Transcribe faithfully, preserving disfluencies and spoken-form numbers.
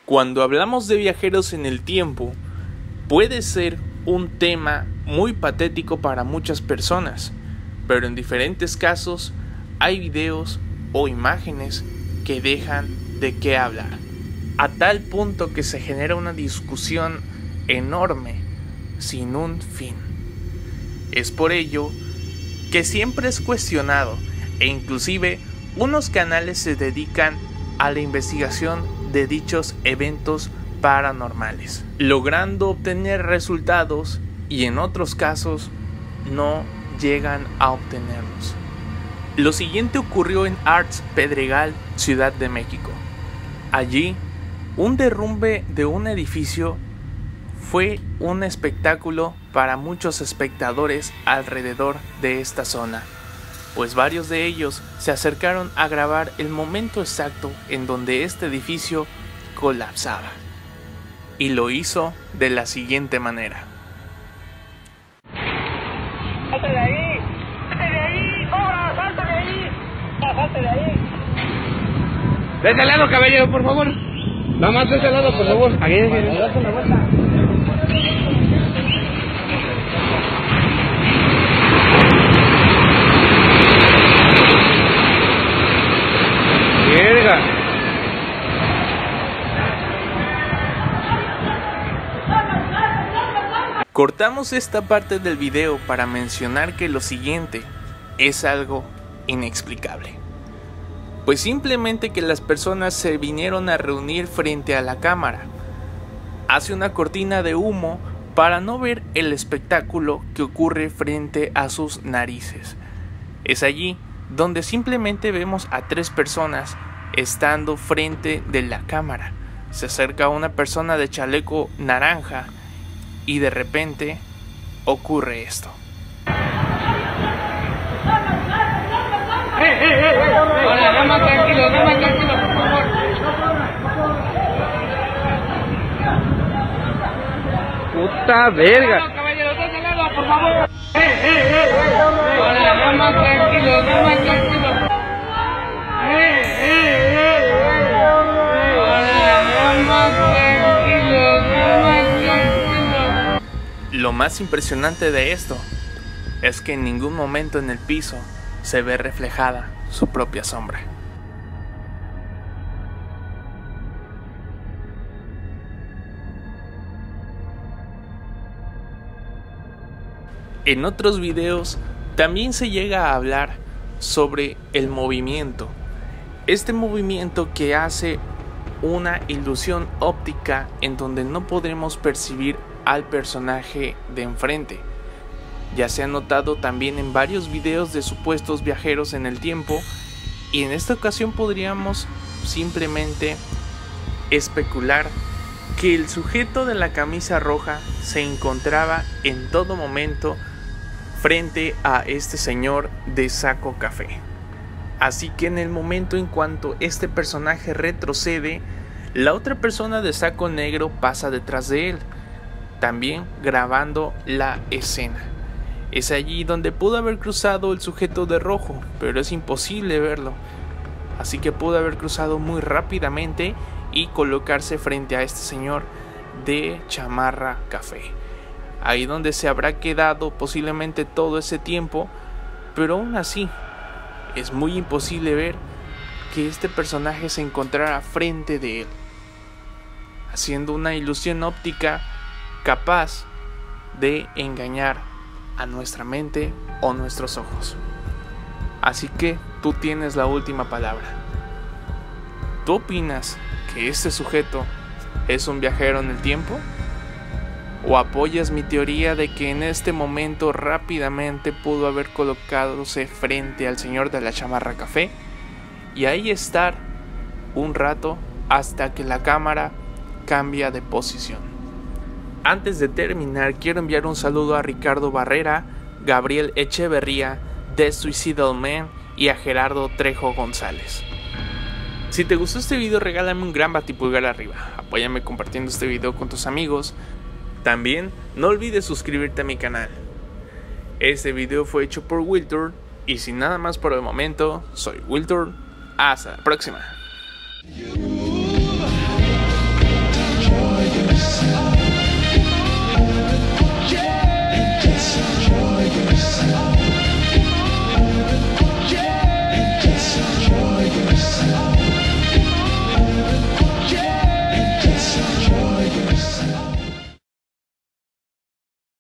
Cuando hablamos de viajeros en el tiempo, puede ser un tema muy patético para muchas personas, pero en diferentes casos hay videos o imágenes que dejan de qué hablar, a tal punto que se genera una discusión enorme sin un fin. Es por ello que siempre es cuestionado, e inclusive unos canales se dedican a la investigación de dichos eventos paranormales, logrando obtener resultados y en otros casos no llegan a obtenerlos. Lo siguiente ocurrió en Arts Pedregal, Ciudad de México. Allí, un derrumbe de un edificio fue un espectáculo para muchos espectadores alrededor de esta zona, pues varios de ellos se acercaron a grabar el momento exacto en donde este edificio colapsaba. Y lo hizo de la siguiente manera. ¡Salte de ahí! ¡Salte de ahí! ¡Ahora! ¡Salte de ahí! ¡Salte de ahí! De ese lado, caballero, por favor. Nada más de ese lado, por favor. Aquí, aquí. Date una vuelta. Verga. Cortamos esta parte del video para mencionar que lo siguiente es algo inexplicable. Pues simplemente que las personas se vinieron a reunir frente a la cámara. Hace una cortina de humo para no ver el espectáculo que ocurre frente a sus narices. Es allí donde simplemente vemos a tres personas estando frente de la cámara. Se acerca una persona de chaleco naranja y de repente ocurre esto. ¡Eh, eh, eh! Hola, nada más tranquilo, nada más tranquilo, por favor. Puta verga. No, caballero, de ese lado, por favor. ¡Eh, eh, eh! Hola, nada más tranquilo, nada más tranquilo. ¡Eh, eh, eh! Hola, nada más tranquilo, nada más tranquilo. Lo más impresionante de esto es que en ningún momento en el piso se ve reflejada su propia sombra. En otros videos también se llega a hablar sobre el movimiento. Este movimiento que hace una ilusión óptica en donde no podremos percibir al personaje de enfrente. Ya se ha notado también en varios videos de supuestos viajeros en el tiempo, y en esta ocasión podríamos simplemente especular que el sujeto de la camisa roja se encontraba en todo momento frente a este señor de saco café. Así que en el momento en cuanto este personaje retrocede, la otra persona de saco negro pasa detrás de él, también grabando la escena. Es allí donde pudo haber cruzado el sujeto de rojo, pero es imposible verlo. Así que pudo haber cruzado muy rápidamente y colocarse frente a este señor de chamarra café. Ahí donde se habrá quedado posiblemente todo ese tiempo, pero aún así es muy imposible ver que este personaje se encontrara frente de él, haciendo una ilusión óptica capaz de engañar a nuestra mente o nuestros ojos. Así que tú tienes la última palabra. ¿Tú opinas que este sujeto es un viajero en el tiempo? ¿O apoyas mi teoría de que en este momento rápidamente pudo haber colocadose frente al señor de la chamarra café y ahí estar un rato hasta que la cámara cambia de posición? Antes de terminar, quiero enviar un saludo a Ricardo Barrera, Gabriel Echeverría, The Suicidal Man y a Gerardo Trejo González. Si te gustó este video, regálame un gran batipulgar arriba, apóyame compartiendo este video con tus amigos. También no olvides suscribirte a mi canal. Este video fue hecho por Wiltur y sin nada más por el momento, soy Wiltur. Hasta la próxima.